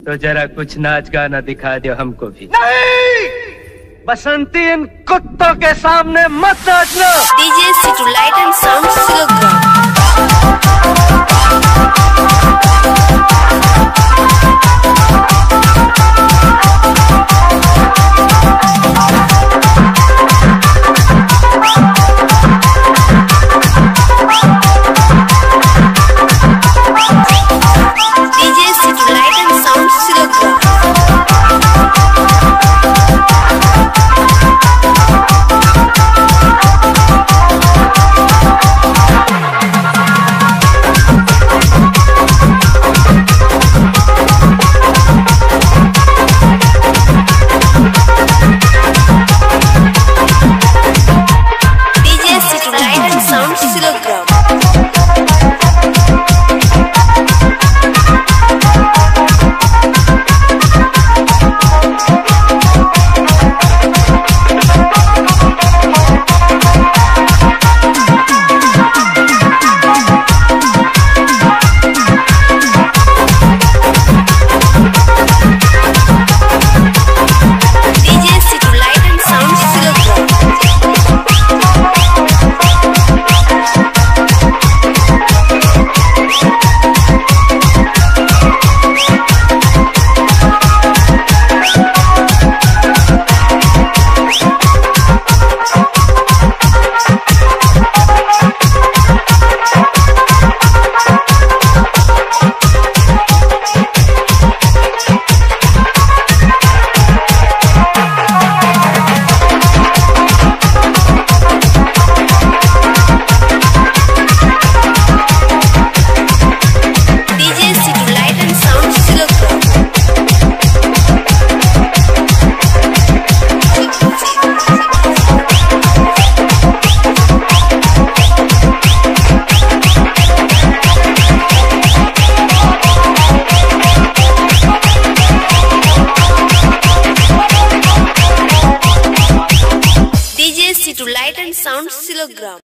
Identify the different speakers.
Speaker 1: तो जरा कुछ नाच गाना दिखा दो हमको भी।
Speaker 2: नहीं, बसंती इन कुत्तों के सामने मत नाचना।
Speaker 3: DJ Situ Light and Sound Silogram। DJ Situ Light and Sound Silogram।